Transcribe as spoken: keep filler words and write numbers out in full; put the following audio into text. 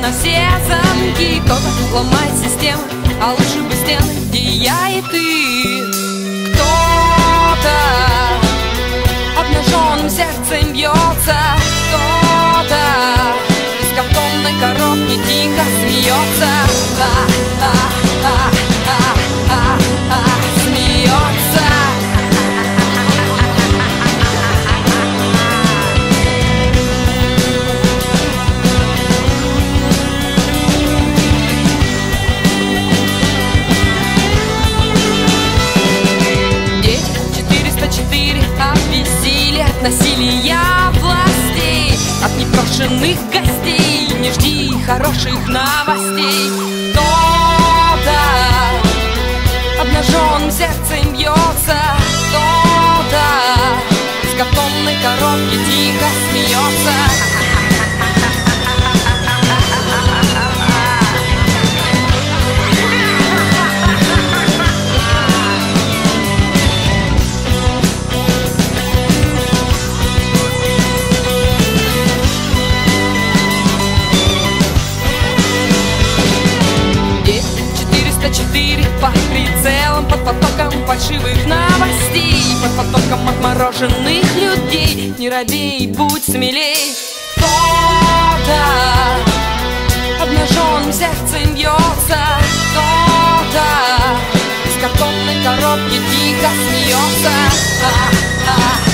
на все замки. Кто-то ломает систему, а лучше бы стены, где я и ты. Кто-то обнаженным сердцем бьется, кто-то из картонной коробки тихо смеется. А, а, а, а, а, а, смеется. Насилия властей от непрошенных гостей, не жди хороших новостей. Кто-то обнаженным сердцем бьется, кто-то из картонной коробки тихо смеется. Под прицелом, под потоком фальшивых новостей, под потоком отмороженных людей. Не робей, будь смелей. Кто-то обнаженным сердцем бьется, кто-то из картонной коробки тихо смеется. А, а.